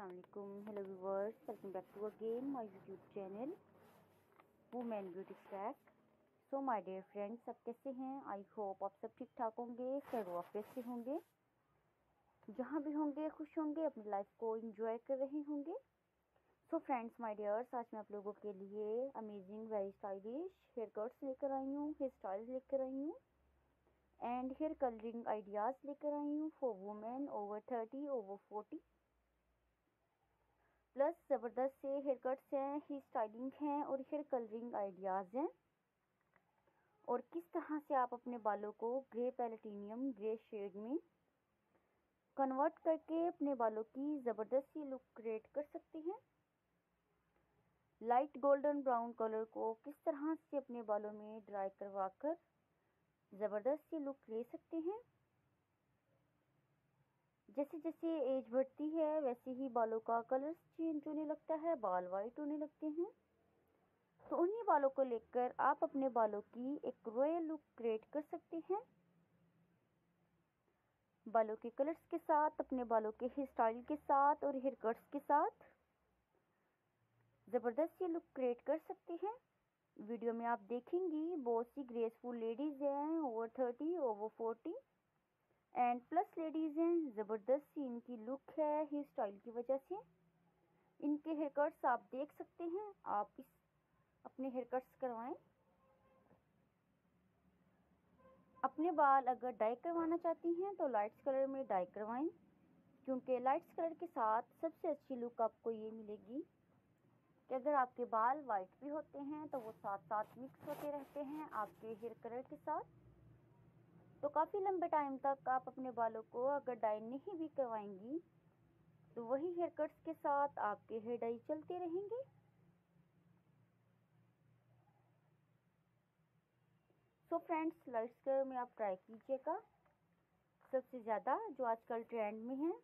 अस्सलामुअलैकुम, hello viewers, welcome back to again my YouTube channel women beauty crack. So my dear friends, सब कैसे हैं? I hope आप सब ठीक ठाक होंगे, खैर से होंगे, जहाँ भी होंगे खुश होंगे, अपनी लाइफ को एंजॉय कर रहे होंगे। सो फ्रेंड्स माय डियर्स, आज मैं आप लोगों के लिए amazing very stylish hair cuts लेकर आई हूँ, हेयर स्टाइल्स लेकर आई हूँ एंड हेयर कलरिंग आइडियाज़ लेकर आई हूँ for women over 30 over 40। Plus ज़बरदस्त से हेयर कट्स हैं, हेयर स्टाइलिंग हैं और हेयर कलरिंग आइडियाज़ हैं, और किस तरह से आप अपने बालों को ग्रे पैलेटिनियम ग्रे शेड में कन्वर्ट करके अपने बालों की ज़बरदस्त सी लुक क्रिएट कर सकते हैं। लाइट गोल्डन ब्राउन कलर को किस तरह से अपने बालों में ड्राई करवा कर ज़बरदस्त सी लुक ले सकते हैं। जैसे जैसे एज बढ़ती है वैसे ही बालों का कलर चेंज होने लगता है, बाल वाइट होने लगते हैं। तो उन्हीं बालों को लेकर आप अपने बालों की एक रॉयल लुक क्रिएट कर सकते हैं। बालों के कलर्स के साथ, अपने बालों के हेयर स्टाइल के साथ और हेयर कट्स के साथ ज़बरदस्त ये लुक क्रिएट कर सकते हैं। वीडियो में आप देखेंगी बहुत सी ग्रेसफुल लेडीज़ हैं, over 30 over 40 and plus ladies हैं। ज़बरदस्त सी इनकी लुक है हेयर स्टाइल की वजह से। इनके हेयर कट्स आप देख सकते हैं, आप इस अपने हेयर कट्स करवाएं। अपने बाल अगर डाई करवाना चाहती हैं तो लाइट्स कलर में डाई करवाएं, क्योंकि लाइट्स कलर के साथ सबसे अच्छी लुक आपको ये मिलेगी कि अगर आपके बाल वाइट भी होते हैं तो वो साथ साथ मिक्स होते रहते हैं आपके हेयर कलर के साथ। तो काफ़ी लंबे टाइम तक आप अपने बालों को अगर डाई नहीं भी करवाएंगी तो वही हेयर कट्स के साथ आपके हेयर डाई चलते रहेंगे। सो फ्रेंड्स, लाइट्स कलर में आप ट्राई कीजिएगा। सबसे ज़्यादा जो आजकल ट्रेंड में है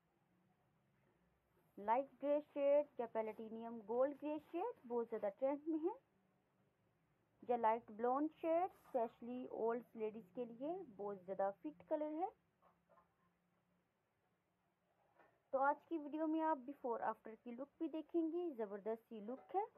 लाइट ग्रे शेड या पैलेटिनियम गोल्ड ग्रे शेड बहुत ज़्यादा ट्रेंड में है, या light blonde shade specially old ladies के लिए बहुत ज़्यादा फिट कलर है। तो आज की वीडियो में आप बिफोर आफ्टर की लुक भी देखेंगी, ज़बरदस्त सी लुक है।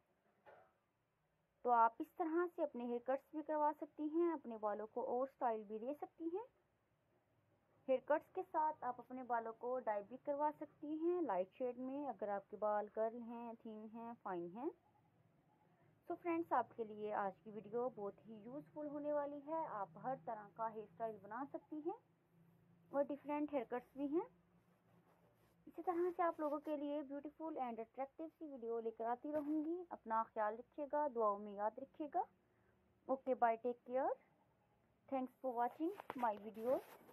तो आप इस तरह से अपने हेयर कट्स भी करवा सकती हैं, अपने बालों को और स्टाइल भी दे सकती हैं। हेयर कट्स के साथ आप अपने बालों को डाई भी करवा सकती हैं लाइट शेड में, अगर आपके बाल कर्ल हैं, थिन हैं, फाइन हैं। तो फ्रेंड्स, आपके लिए आज की वीडियो बहुत ही यूज़फुल होने वाली है। आप हर तरह का हेयर स्टाइल बना सकती हैं और डिफरेंट हेयर कट्स भी हैं। इसी तरह से आप लोगों के लिए ब्यूटीफुल एंड अट्रैक्टिव सी वीडियो लेकर आती रहूँगी। अपना ख्याल रखिएगा, दुआओं में याद रखिएगा। Okay, bye, take care, thanks for watching my videos.